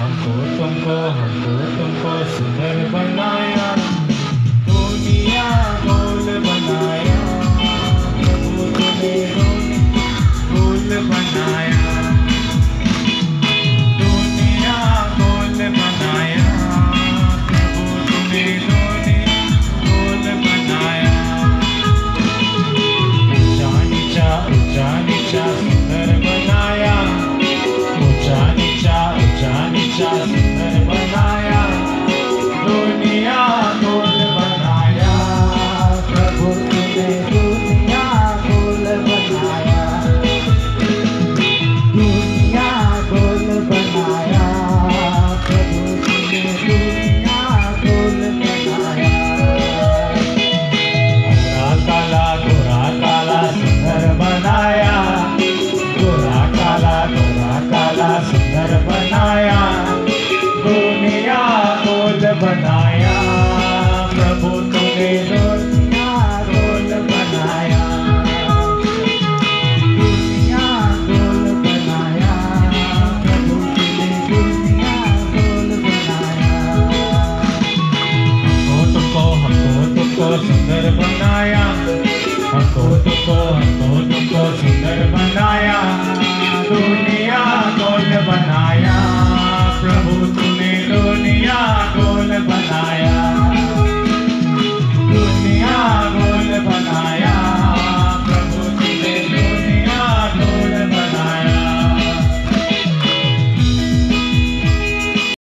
हमको तुमको सुंदर बनाया, दुनिया गोल बनाया, प्रभु तूने गोल बनाया, दुनिया गोल बनाया, प्रभु तूने गोल बनाया। ऊंचा नीचा सुंदर बनाया, ऊंचा नीचा सुंदर बनाया, दुनिया गोल बनाया, प्रभु तूने दुनिया गोल बनाया, दुनिया गोल बनाया, प्रभु तूने दुनिया गोल बनाया। गोरा काला सुंदर बनाया, गोरा काला सुंदर बनाया, दुनिया गोल बनाया, प्रभु तूने दुनिया गोल बनाया, दुनिया गोल बनाया, प्रभु तूने दुनिया गोल बनाया। हमको तुमको सुंदर बनाया, हमको